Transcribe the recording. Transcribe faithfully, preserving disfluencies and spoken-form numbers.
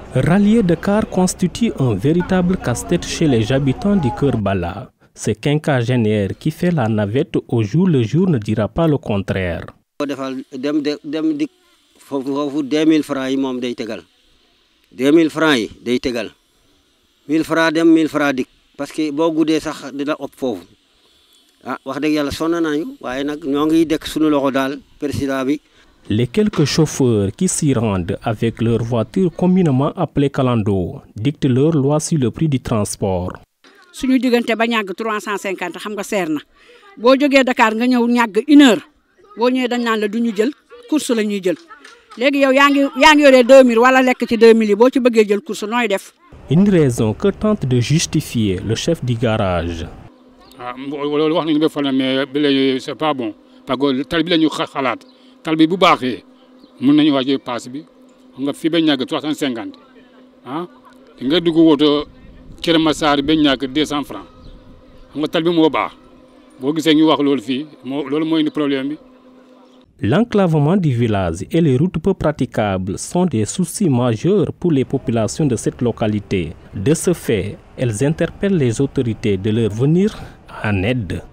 Rallier Dakar constitue un véritable casse-tête chez les habitants du Keur Bala. Ce quinquagénaire qui fait la navette au jour le jour ne dira pas le contraire. deux mille francs yi moom day tegal deux mille francs yi day tegal mille francs dem mille francs dik parce que boo guddee sax dina ëpp foofu ah wax dëgg yàlla sonn nañu waaye nag ñoo ngi dekk suñu loxo daal président bi. Les quelques chauffeurs qui s'y rendent avec leur voiture communément appelée Kalando dictent leur loi sur le prix du transport. suñu diggante ba ñàgg trois cent cinquante xam nga seer na boo jógee Dakar nga ñëw ñàgg une heure boo ñëwee dañ naan la du ñu jël course la ñuy jël léegi yow yaa ngi yaa ngi yoree deux mille wala lekk ci deux mille yi boo ci bëggee jël course nooy def. Une raison que tente de justifier le chef du garage. ah loolu wax nañu ba fan mais ba léegi c'est pas bon parce que tal bi la ñu xalaat tal bi bu baaxee mun nañu wàccee paas bi xam nga fii ba ñàgg trois cent cinquante ah nga dugg woto Kër Massar ba ñàkk deux cent francs xam nga tal bi moo baax boo gisee ñu wax loolu fii moo loolu mooy indi problème bi. L'enclavement du village et les routes peu praticables sont des soucis majeurs pour les populations de cette localité. De ce fait, elles interpellent les autorités de leur venir en aide.